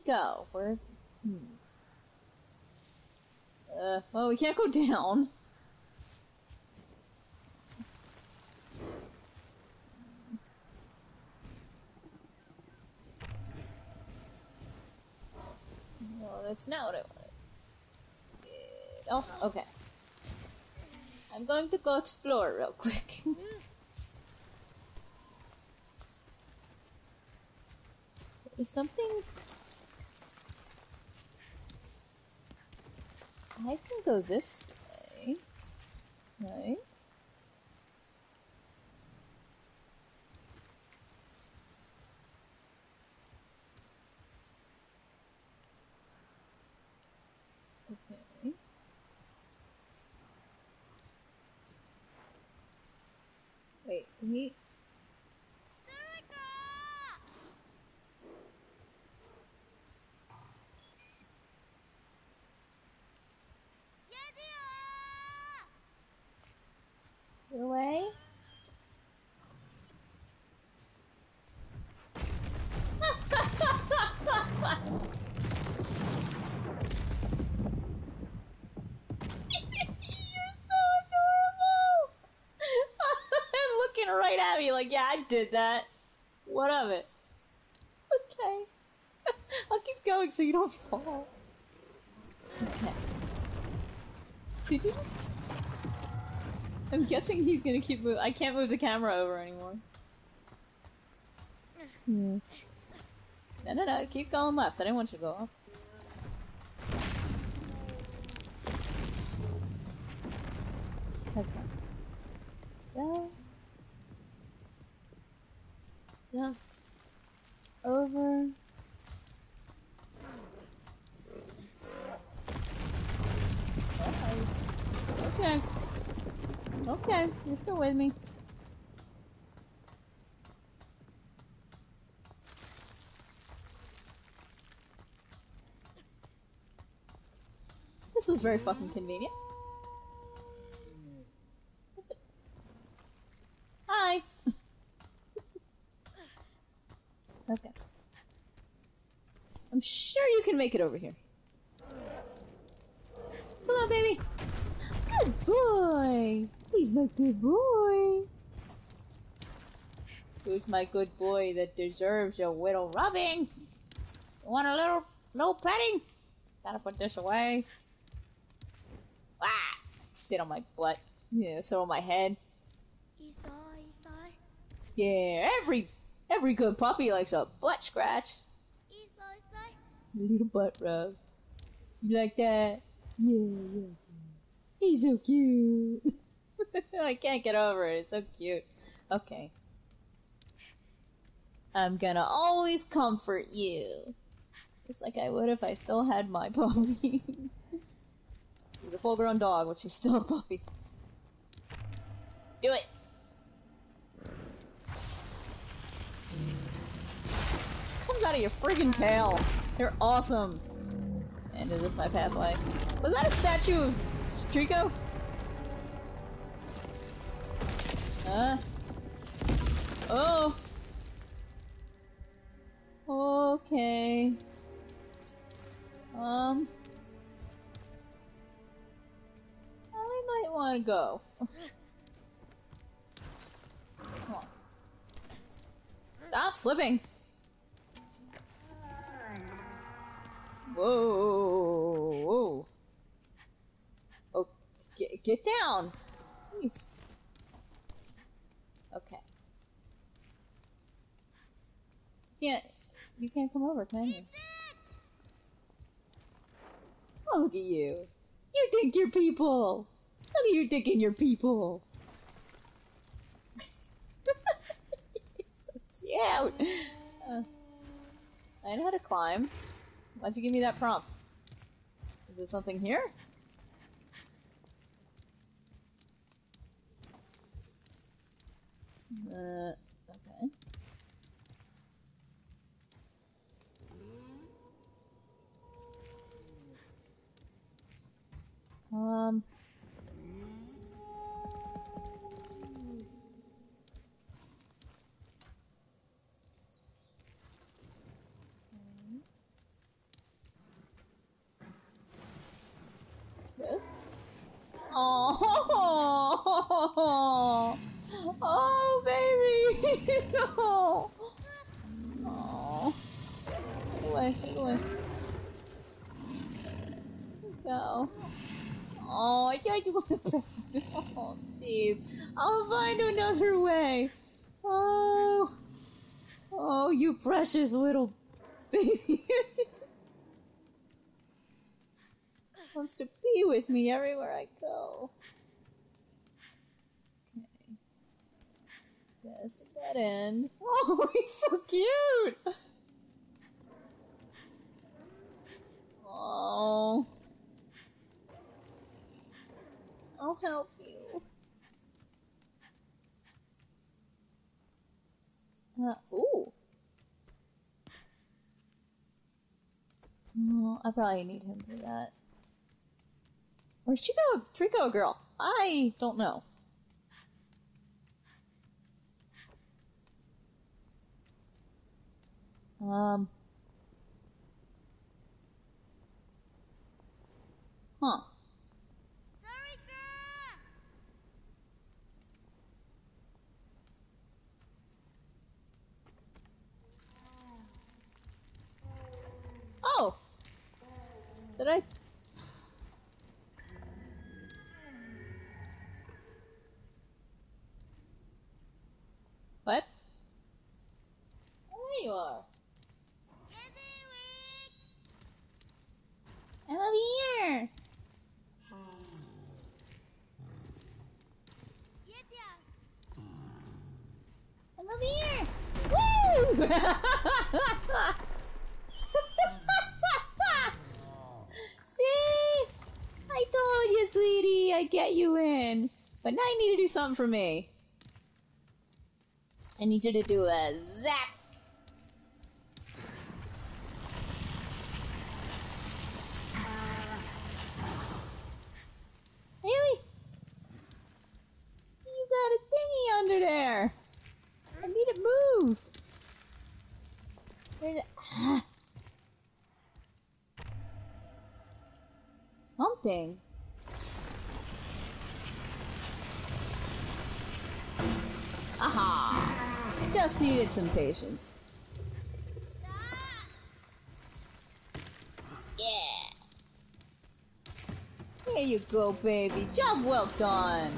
go? Where? Well, we can't go down. Well, that's not what I wanted. Get off. Okay. I'm going to go explore real quick. Is something... I can go this way, right? Okay. Wait, can he... Your way? Looking right at me like, yeah, I did that. What of it? Okay. I'll keep going so you don't fall. Okay. I'm guessing he's gonna keep moving. I can't move the camera over anymore. No, keep going left. I didn't want you to go off. Okay. Go. Jump. Over. Okay. Okay, you're still with me. This was very fucking convenient. Hi! Okay. I'm sure you can make it over here. Come on, baby! Good boy! He's my good boy! Who's my good boy that deserves a little rubbing? You want a little petting? Gotta put this away. Ah! Sit on my butt. Yeah, sit on my head. Yeah, every good puppy likes a butt scratch. A little butt rub. You like that? Yeah. He's so cute. I can't get over it. It's so cute. Okay. I'm gonna always comfort you. Just like I would if I still had my puppy. He's a full-grown dog, but she's still a puppy. Do it! Comes out of your friggin' tail. You're awesome. And is this my pathway? Was that a statue of Trico? Oh. Okay. I might want to go. Come on. Stop slipping. Whoa. Oh, get down. Jeez. Okay. You can't come over, can you? Oh, look at you. You think you're people. Look at you thinking you're people. So cute. I know how to climb. Why'd you give me that prompt? Is there something here? Okay. do want to... Oh, jeez. I'll find another way. Oh. Oh, you precious little baby. Just wants to be with me everywhere I go. Okay. That's a dead end. Oh, he's so cute! Oh. I'll help you. Ooh. Oh, I probably need him for that. Where'd she go? Trico girl. I don't know. Huh. Oh! Did I? What? Oh, there you are. I'm over here. I'm over here. Woo! See? I told you, sweetie, I'd get you in. But now you need to do something for me. I need you to do a zap. Really? You got a thingy under there. I need it moved. There's a... Something. Aha! Just needed some patience. Yeah! Here you go, baby. Job well done.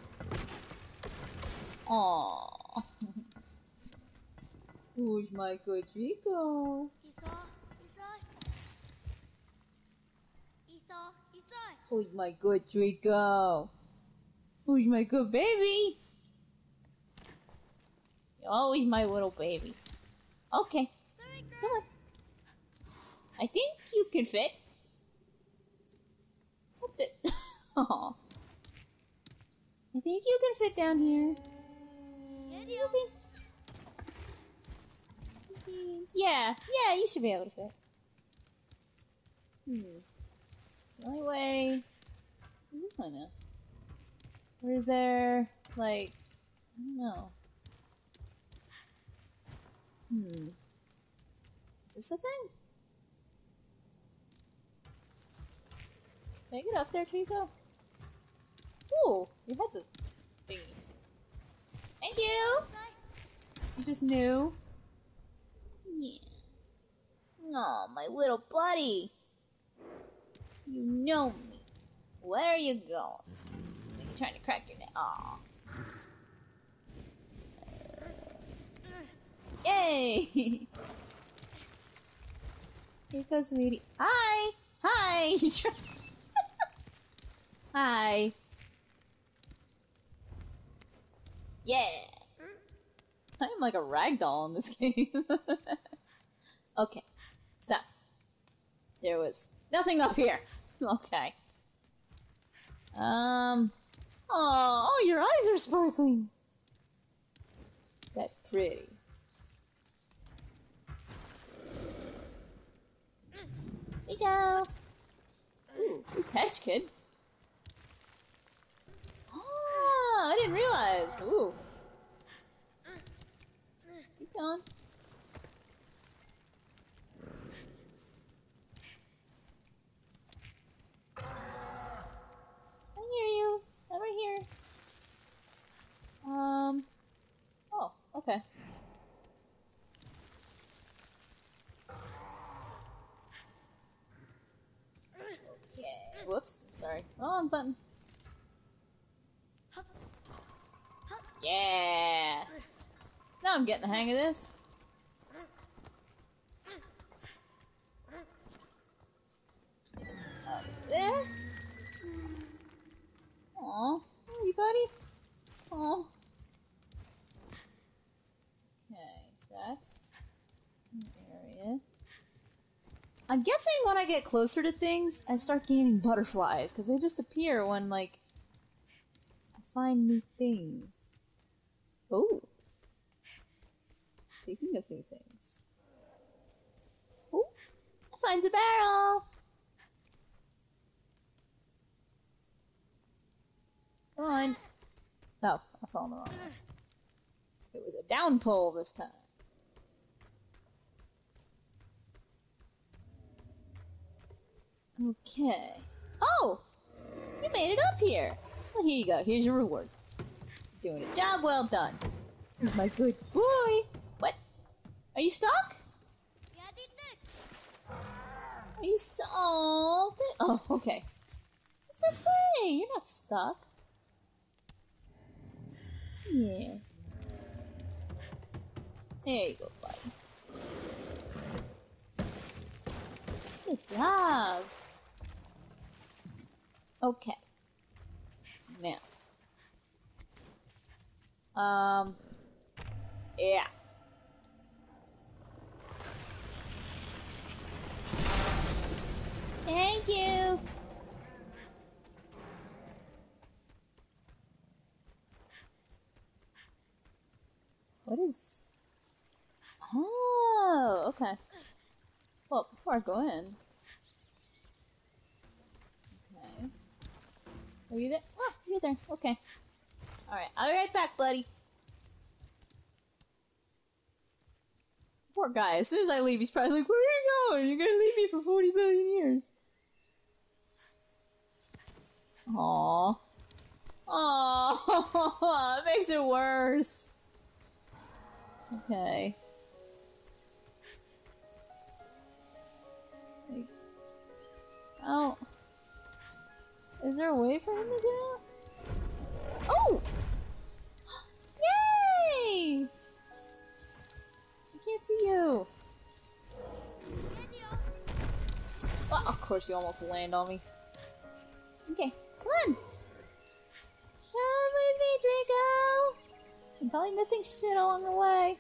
Aww. Who's my good Rico? Who's my good Draco? Who's my good baby? You're always my little baby. Okay. Come on. I think you can fit. What the? Aww. I think you can fit down here. Okay. Yeah, you should be able to fit. The only way... This one now. Or is there, like... I don't know. Is this a thing? Can I get up there, Trico? Ooh, your head's a thingy. Thank you! You just knew? Yeah. Oh, my little buddy! You know me. Where are you going? Are you trying to crack your neck? Aw. Yay! Here you go, sweetie. Hi! Hi! You try... Hi. Yeah! I'm like a ragdoll in this game. Okay. So. There was nothing up here. Okay. Oh, your eyes are sparkling. That's pretty. Here we go. Ooh, good catch, kid. Oh, I didn't realize. Ooh. Keep going. Over here. Oh, okay. Okay. Whoops. Sorry. Wrong button. Yeah! Now I'm getting the hang of this. Up there. Aw, hey buddy. Aw. Okay, that's an area. I'm guessing when I get closer to things, I start gaining butterflies, because they just appear when, like, I find new things. Oh. Speaking of new things. Oh, I find a barrel! Come on. Oh, I fell in the wrong way. It was a down pole this time. Okay. Oh! You made it up here! Well, here you go. Here's your reward. Doing a job well done. You're my good boy! What? Are you stuck? Are you stuck? Oh, okay. I was gonna say, you're not stuck. Yeah. There you go, buddy. Good job. Okay. Now. Yeah. Thank you. What is... Oh, okay. Well, before I go in... Okay. Are you there? Oh, you're there. Okay. Alright, I'll be right back, buddy. Poor guy. As soon as I leave, he's probably like, where are you going? You're gonna leave me for 40 billion years. Aww. Aww. It makes it worse. Okay. Like, oh. Is there a way for him to get out? Oh! Yay! I can't see you. Oh, of course you almost land on me. Okay, come on! Come with me, Draco! I'm probably missing shit along the way.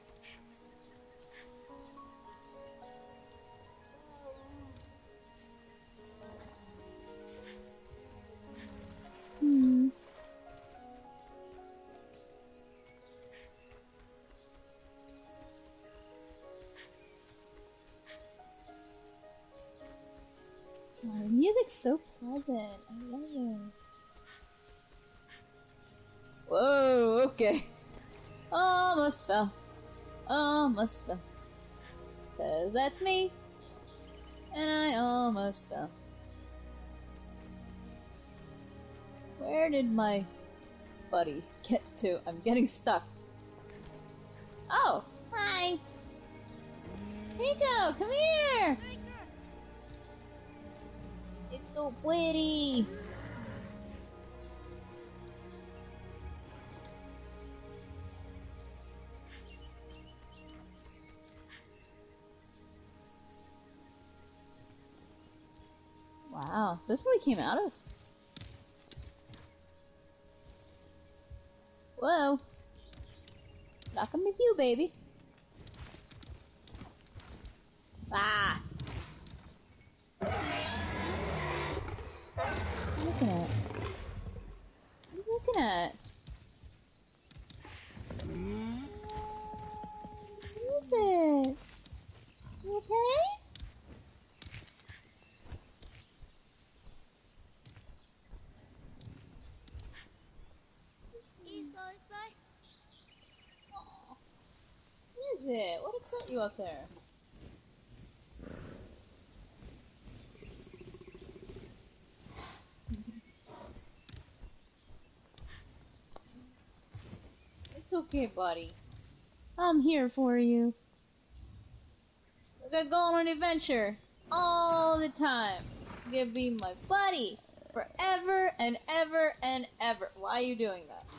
Oh, the music's so pleasant. I love it. Whoa, okay. Almost fell. Almost fell. 'Cause that's me. And I almost fell. Where did my buddy get to? I'm getting stuck. Oh, hi. Rico, come here. It's so pretty. Wow, this is what he came out of? Whoa. Knocking with you, baby. Ah. What are you looking at? What are you looking at? What is it? You okay? Aww. What is it? What upset you up there? It's okay, buddy. I'm here for you. We're gonna go on an adventure all the time. You're gonna be my buddy forever and ever and ever. Why are you doing that?